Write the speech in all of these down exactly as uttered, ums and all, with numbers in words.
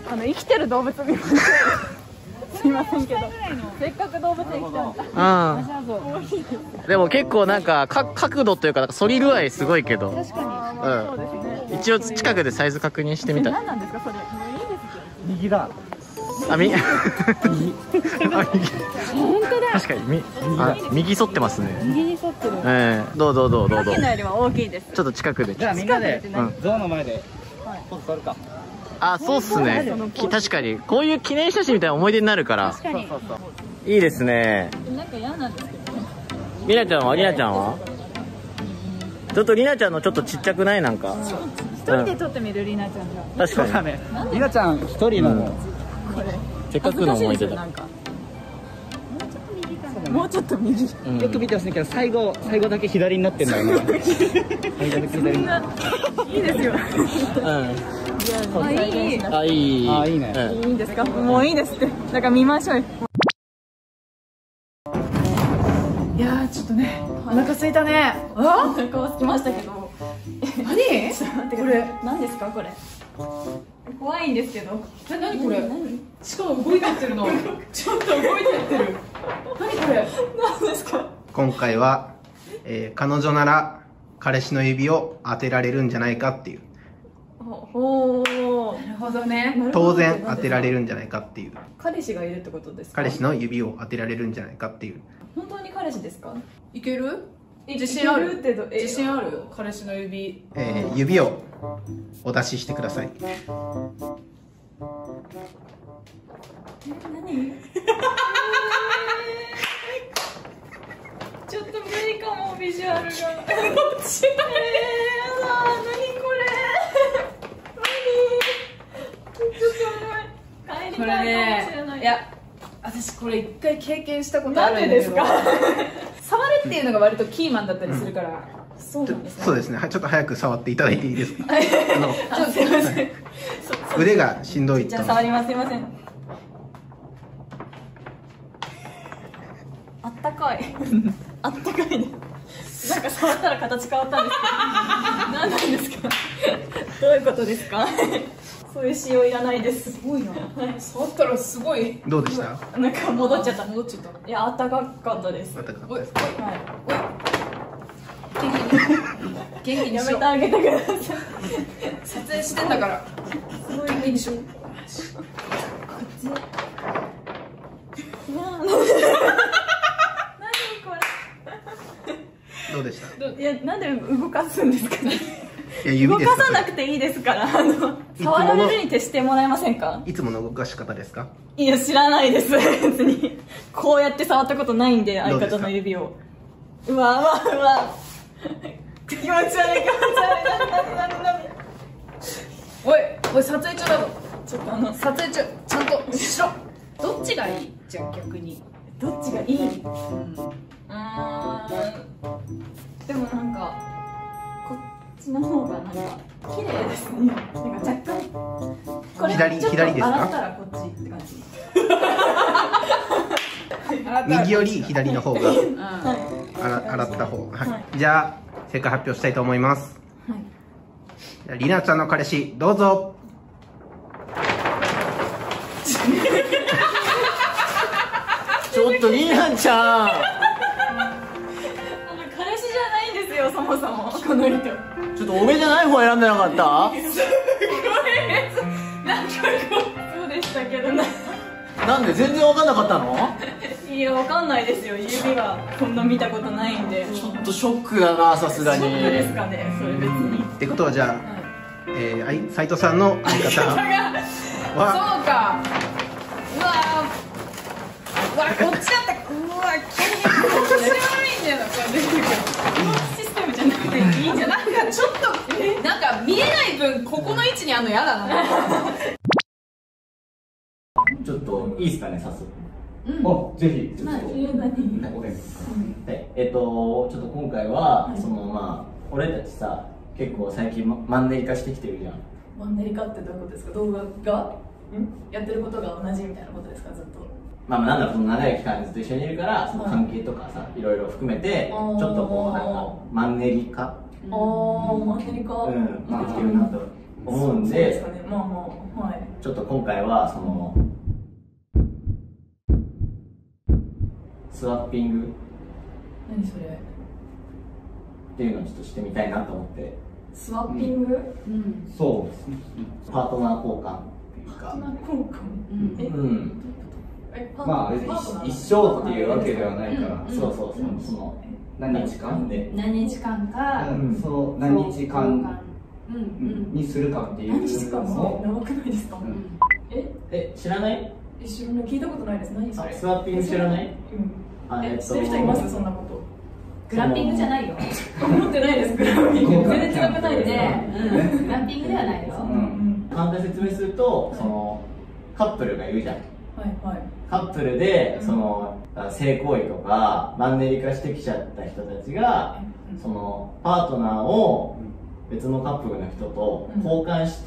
あの生きてる動物見ましょう。すいませんけど、せっかく動物園来たんで。 うん。でも結構なんかか角度というか、なんか反り具合すごいけど。 確かに。うん。そうですね。 一応近くでサイズ確認してみた。 何なんですかそれ。もういいですよ。 右だ。 あ、み。 本当だ。 確かにみ、あ、右反ってますね。 右に沿ってる。 ええ、どうどうどうどうどう。 さっきのよりは大きいです。 ちょっと近くで。 じゃあみんなでうん。 象の前でポーズ取るか。 あ、そうっすね。き確かにこういう記念写真みたいな思い出になるから。 確かに。 いいですね。 なんか嫌なんですけどね。 りなちゃんはりなちゃんは。ちょっとりなちゃんのちょっとちっちゃくないなんか。 一人で撮ってみるりなちゃんが。 確かに。 ね。りなちゃん一人の。 これ。 せっかくの思い出だ。 もうちょっと右。 よく見てほしいけど、最後最後だけ左になってんだよね。最後だけ左に。 いいですよ。 うん。 あ、いい。 あ、いい。 あ、いいね。 いいんですか。もういいですって。だから見ましょうよ。いやー、ちょっとね、お腹空いたね。あ？お腹は空きましたけど。何？ちょっと待って、これ何ですかこれ。怖いんですけど。 え、何これ？しかも動いてってるの。ちょっと動いてってる。何これ？ 何ですか。 今回は、えー、彼女なら彼氏の指を当てられるんじゃないかっていう。 ほお。 なるほどね。 当然当てられるんじゃないかっていう。 彼氏がいるってことですか。 彼氏の指を当てられるんじゃないかっていう。 本当に彼氏ですか。 いける？ 自信あるってどえ自信ある？彼氏の指。 えー、指をお出ししてください。 え、何？ちょっと無理かもビジュアルが。こっち。えー、やだ、何これ。何？ちょっと帰りこれたいかもしれない。 ね、いや、私これ一回経験したことあなんるんですすででか。 触るっていうのが割とキーマンだったりするから。 そうなんですね。 そうですね。はい、ちょっと早く触っていただいていいですか。あのちょっとすいません。 腕がしんどいと。 じゃあ触ります。すいません。あったかい。あったかいね。なんか触ったら形変わったんですけど。何なんですか。どういうことですか。そういう仕様いらないです。 すごいな。触ったらすごい。 どうでした？ なんか戻っちゃった。 戻っちゃった。 いや、あったかかったです。 あったかかっおい、おい、 たですか？ はい。 おい。元気に。元気にやしよう。 めてあげてください。 撮影してんだから。すごい元気にしよう。 こっち。何こどうでした？ れ。いや、なんで動かすんですかね。 いや、指動ですかさなくていいですから。あの、触られるに徹してもらえませんか。 いつもの動かし方ですか？ いや、知らないです。別に。こうやって触ったことないんで、相方の指を。うわうわうわ。気持ち悪い、気持ち悪い。なになになに。 おい、おい、撮影中だぞ。 ちょっとあの、 撮影中、ちゃんとしろ。どっちがいい？じゃあ逆に。 どっちがいい。ううん。 ーん。でもなんか、こっちの方がなんか、綺麗ですね。なんか若干。これ左ちょっと左ですか？ 洗ったらこっちって感じ。 右より左の方がうん。 洗洗った方。はい。 はいじゃあ正解発表したいと思います。 はい。 じゃありなちゃんの彼氏どうぞ。 ちょっとりなちゃん。 あの、彼氏じゃないんですよ、そもそも。この人。 ちょっとおめじゃない方選んでなかった？ そうでしたけどな。 なんで全然わかんなかったの？ いや、わかんないですよ。指がこんな見たことないんで。 ちょっとショックだな、さすがに。 ショックですかね、それ別に。 ってことはじゃあ、えー、斉藤さんの相方はそうか。うわー。うわ、こっちだった。うわ、気持ち悪いんだよな、これ。 システムじゃなくていいんじゃない。 なんかちょっと、なんか見えない分、ここの位置にあるの嫌だな。 ちょっといいですかね、早速。 うん。 あ、ぜひ。 何？何？ お願いします。 はい、えっと、ちょっと今回は、そのまあ、俺たちさ、結構最近マンネリ化してきてるじゃん。 マンネリ化ってどういうことですか。動画がやってることが同じみたいなことですか、ずっと。 まあ、なんだろう、その長い期間ずっと一緒にいるから、その関係とかさ、いろいろ含めて、ちょっとこう、なんか、マンネリ化、 ああ、マンネリ化。 うん、なってきてるなと思うんで、 そうですかね。まあまあ、はい。 ちょっと今回はそのスワッピング何それ？ っていうのをちょっとしてみたいなと思って。 スワッピング？ うん。 そうですね。 パートナー交換っていうか。 パートナー交換？え、 うんえ、パまあ別パートナーに一生っていうわけではないから、 そうそうそう、その何日間で何日間か、 うんその何日間うんうんにするかっていう何日間のを、 も長くないですか？ うんえ、 え、知らない？ え、知らない、聞いたことないです。何それ？ スワッピング知らない？ うん。え、 あえっと知ってる人います？そんなこと。 グランピングじゃないよ。 思ってないです。グランピング全然違くないですね、うん、グランピングではないよ。 うん簡単に説明すると、そのカップルがいるじゃん。 はいはい。 カップルでその性行為とかマンネリ化してきちゃった人たちが、そのパートナーを別のカップルの人と交換して、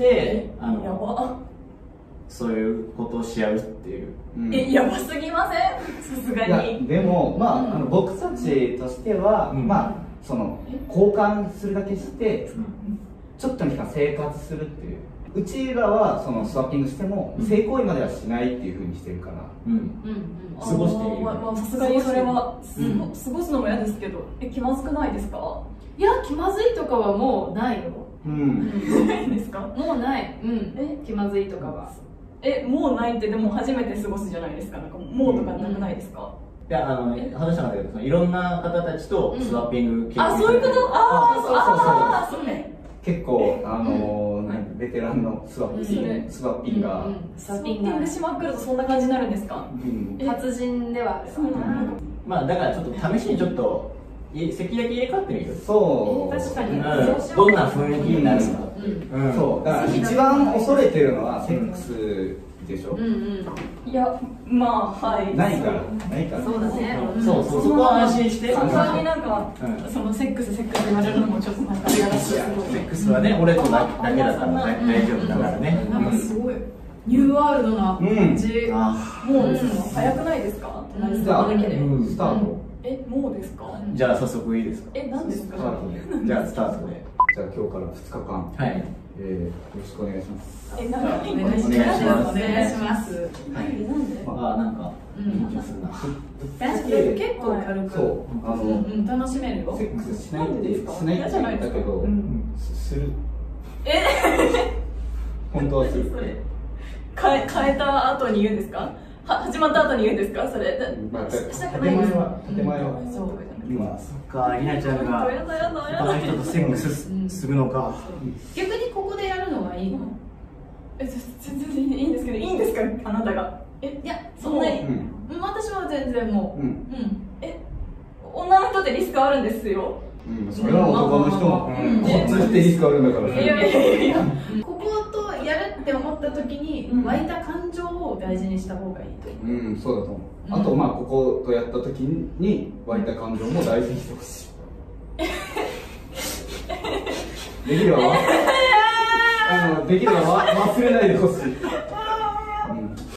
あやのば。 そういうことをし合うっていう。 うんえ、やばすぎません？さすがいやに。 でもまあ、あの僕たちとしては、 うんまあその交換するだけしてちょっとの期間生活するっていう、うちらはそのスワッピングしても性行為まではしないっていうふうにしてるから、 うんうんうん。 過ごしてみる。 まあまあさすがにそれはうん過ごすのも嫌ですけど、え、気まずくないですか？ いや、気まずいとかはもうないよ。 うんないですか？ もうない。うん。 え気まずいとかは。 え、もうないってでも初めて過ごすじゃないですか。なんかもうとかなくないですか？ いや、あのね、話したんだけど、そのいろんな方たちとスワッピング経験あ、そういうこと？ああ、そうああ、 そうそれ。 結構あのーなんベテランのスワッピンうんグスワッピンが、 うんスワッピングしまくるとそんな感じになるんですか？ うんえ達人ではあるそうなの？ まあだからちょっと試しにちょっとい席だけ入れ替わってみる。 そう確かに。 うんどんな雰囲気になるのか。 うん。 うんそうだから一番恐れてるのはセックスでしょ、 うんうん。 いや、まあはい。 ないからないからそうだね。 そうそう、そこは安心して。 さすがになんか、 うんそのセックスセックス言われるのもちょっとなんか嫌だし。 セックスはね、俺とだだけだからね、大丈夫だからね。 なんかすごいニューワールドな感じ。 あもう早くないですか？ うんじゃあだけで。 うんスタート、 え、もうですか？ じゃあ早速いいですか？ え、何ですか？ スタートじゃあスタートで。 じゃあ今日からふつかかん、 はい。 えー、よろしくお願いします。 え、なんかお願いします。お願いします。 はい。 なんで？ ああ、なんか、 うん緊張するな。 確かに結構軽く。 そうあの、 うんうん、楽しめるよ。 セックスしないってしないって言ったけど、 うんすするえ、 本当はするそれ変え変えた後に言うんですか？は始まった後に言うんですか？それだまあししたくないです建前は建前はそうとかじゃなくて。 今そっか、ひなちゃんがやだやだや他のだ。 人とセックスうんするのか。 逆にここでやるのがいいの。 え、全然いいんですけど、いいんですか？あなたが。え、 いや、 そんなにうんうん、私は全然もう。 うんうん。 え、女の人ってリスクあるんですよ。 うんそれは男の人もうんこっちだってリスクあるんだからいやいやいやいや。 こことやるって思った時にうん湧いた感情を大事にした方がいいと思う。 うんそうだと思う、 うんあとまあこことやった時に湧いた感情も大事にしてほしいできればわあのできればわ忘れないでほしい